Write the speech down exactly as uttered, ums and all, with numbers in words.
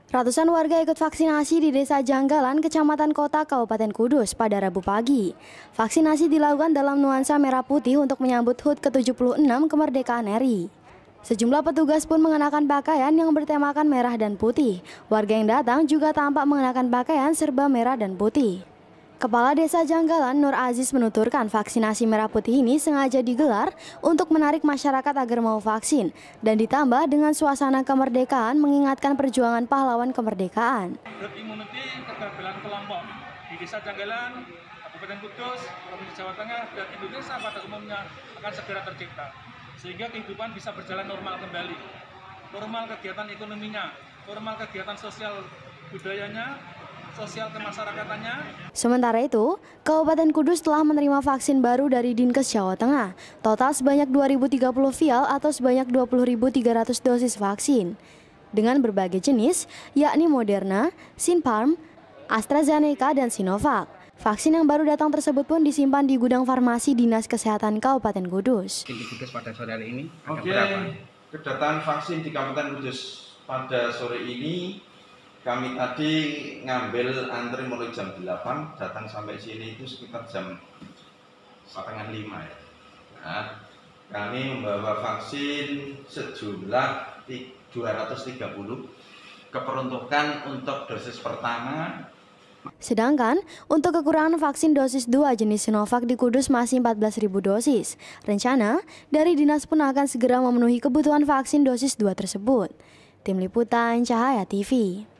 Ratusan warga ikut vaksinasi di Desa Janggalan, Kecamatan Kota, Kabupaten Kudus pada Rabu pagi. Vaksinasi dilakukan dalam nuansa merah putih untuk menyambut H U T ke tujuh puluh enam kemerdekaan R I. Sejumlah petugas pun mengenakan pakaian yang bertemakan merah dan putih. Warga yang datang juga tampak mengenakan pakaian serba merah dan putih. Kepala Desa Janggalan, Nur Aziz, menuturkan vaksinasi merah putih ini sengaja digelar untuk menarik masyarakat agar mau vaksin dan ditambah dengan suasana kemerdekaan mengingatkan perjuangan pahlawan kemerdekaan. Herd immunity keterampilan kelompok di Desa Janggalan, Kabupaten Kudus, Provinsi Jawa Tengah, dan Indonesia pada umumnya akan segera tercipta, sehingga kehidupan bisa berjalan normal kembali. Normal kegiatan ekonominya, normal kegiatan sosial budayanya, sosial kemasyarakatannya. Sementara itu, Kabupaten Kudus telah menerima vaksin baru dari Dinkes Jawa Tengah. Total sebanyak dua ribu tiga puluh vial atau sebanyak dua puluh ribu tiga ratus dosis vaksin. Dengan berbagai jenis, yakni Moderna, Sinopharm, AstraZeneca, dan Sinovac. Vaksin yang baru datang tersebut pun disimpan di gudang farmasi Dinas Kesehatan Kabupaten Kudus. Di Kudus pada sore hari ini ada Oke, berapa? Kedatangan vaksin di Kabupaten Kudus pada sore ini kami tadi ngambil antri mulai jam delapan, datang sampai sini itu sekitar jam setengah lima ya. Nah, kami membawa vaksin sejumlah dua ratus tiga puluh, keperuntukan untuk dosis pertama. Sedangkan untuk kekurangan vaksin dosis dua jenis Sinovac di Kudus masih empat belas ribu dosis. Rencana dari dinas pun akan segera memenuhi kebutuhan vaksin dosis dua tersebut. Tim Liputan Cahaya T V.